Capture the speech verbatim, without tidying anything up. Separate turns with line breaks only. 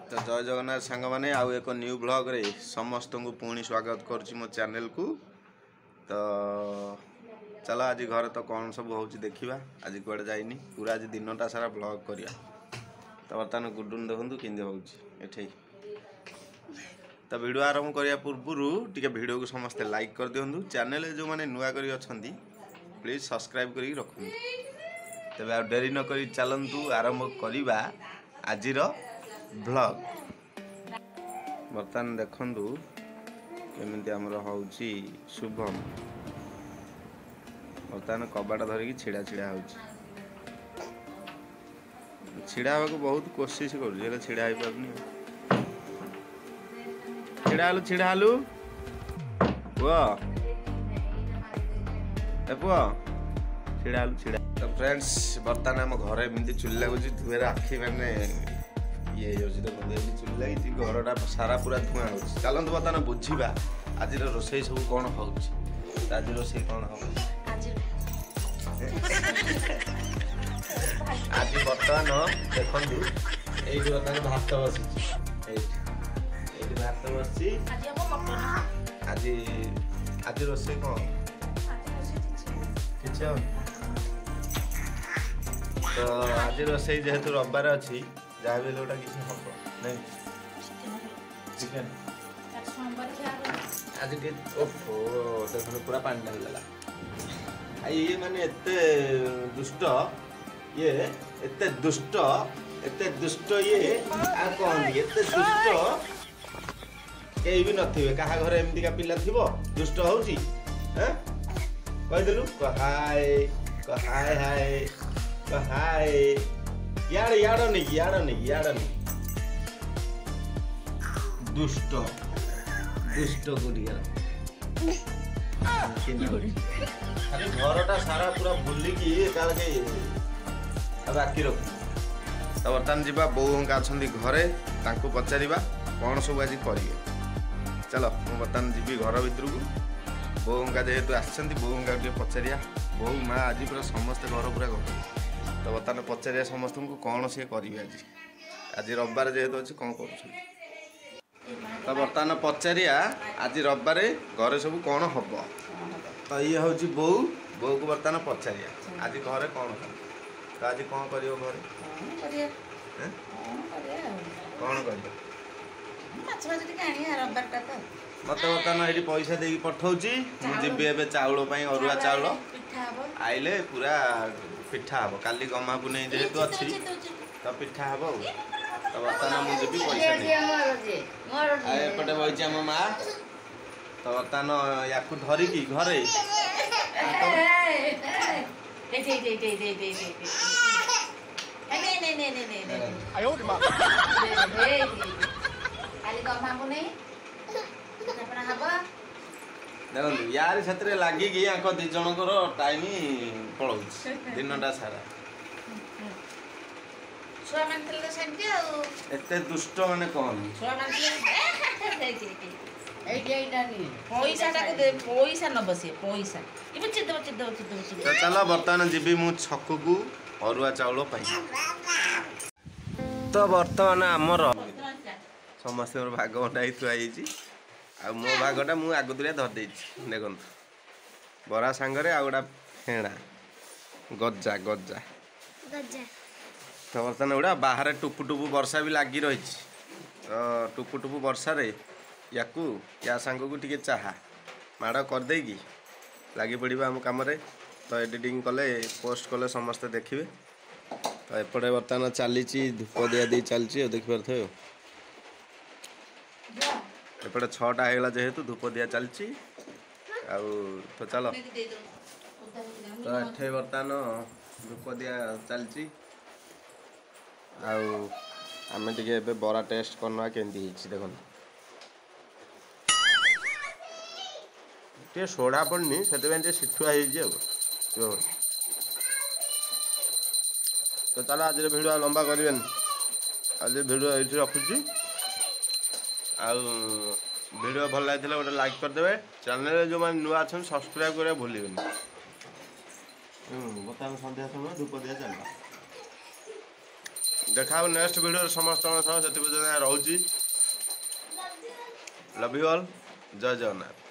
तो जय जगन्नाथ सांग मैंने आउ एक न्यू ब्लॉग रे समस्त को पुणी स्वागत करुच्ची मो चैनल को। तो चलो आज घर तो कौन सब हो देखा आज कड़े जाइनी पूरा आज दिनटा सारा ब्लॉग करिया। तो बर्तमान गुडुन देखूँ केंद्र होठी तो वीडियो आरंभ करने पूर्व टे वीडियो को समस्ते लाइक कर दिंतु चैनल जो मैंने नुआ कर प्लीज सब्सक्राइब कर रखु। तेज आ डेरी नक चलतु आरंभ करवा आज ब्लॉग। बर्तमान देखु केमी आमर हूँ शुभम बर्तमान कबाड़ धरिकी छिड़ा छिड़ा हो छिड़ा हाँ बहुत कोशिश कर छिड़ा हो पारनी छिड़ा हलु छिड़ा हलु पुआ पुआ छिड़ा हलु छिड़ा। तो फ्रेंड्स बर्तमान आम घर एमती चुली लगुच धुएर आखि मैंने ये चुली लगी घरटा सारा पूरा धुआं हो। चलतु बर्तमान बुझा आज रोषे सब कौन हो आज रोषे कौन हो आज बर्तमान देखु ये बर्तमान भात बसी भात बसी आज आज रोषे कौन किसी तो आज रोषे जेहेतु रविवार अच्छी जहाँ भी गोटा किसी हम नहीं चिकेन आज के ओहो देखो पूरा पानी डालदेला ये माने एते दुष्ट ये एते दुष्ट एते दुष्ट ये आ कौन एते दुष्ट कई भी नथिबे कहा घर एमती का पिला थिबो दुष्ट होउची हैं कहिदेलु हाय हाय हाय हाय यार यार नहीं यार नहीं यार नहीं दुष्ट दुष्ट गुड़िया अरे घरटा सारा पूरा बुलिकी बाकी रख। तो बर्तमान जी बोऊ अच्छी घरे पचार कौन सब आज करेंगे। चलो मुझे बर्तमान जी घर भर को बोऊ जेहेतु आसछंती बोऊ पचारिया बोऊ माँ आज पूरा समस्ते घर पूरा घर। तो बर्तमान पचारिया समस्त को कौन सी करेंगे आज आज रविवार जेहेतु अच्छे कौन कर। तो बर्तमान पचारिया आज रविवार घर सब कौन हम। तो ये हूँ बोऊ बोऊ को बर्तमान पचारिया आज घर कौन हम। तो आज कौन कर घरे कौन कर मत बर्तमान ये पैसा दे पठाऊँगी मुझे एवं चाउल अरुआ चाउल आइले पूरा पिठा हम काली गमा को नहीं जेहेतु अच्छी तो पिठा हम। तो बर्तमान मुझे पैसा नहीं एपटे बही आम माँ। तो बर्तमान या धरिकी घरे देखो यार से लगिकी दी जनकर टाइम पलाऊ दिनटा सारा एते दुष्ट माने कौन चलो बर्तमान जीवी मु छक को अरुआ चाउल पाई। तो बर्तमान आमर समस्त भाग बंटा थुआई आ मो भागटा मु आगुरिया धरदे देखु बरा सांगरे आ गोटा फेणा गजा गजा। तो बर्तमान गुड़ा बाहर टुपु टुपु वर्षा भी लगी रही। तो टुपु टुपु वर्षा रे याकू या सांग को टिके चाहा माड़ करदे कि लगी पड़ा आम कम। तो एडिटिंग कले पोस्ट कले समस्ते देखिए। तो एपटे बर्तमान चली धूप दिया दी चलती देखिपे एपटे छटा होगा जेहेतु धूप दिया चलती आ। तो चलो तो एठे बर्तमान धूप दिया चलती आम टे बरा टेस्ट करना केमती देख टे सोडा पड़नी से सिठुआ हो। तो चलो आज भिडियो लंबा करें आज भिडियो ये रखुची आ भिडियो भल लगी गोटे लाइक करदे चैनल जो मैंने नुआ अच्छा सब्सक्राइब करा भूल बर्तमान सन्ध्या समय धूप दिया चलता। देखा नेक्स्ट वीडियो समस्त से रोची लव यू ऑल जय जगन्नाथ।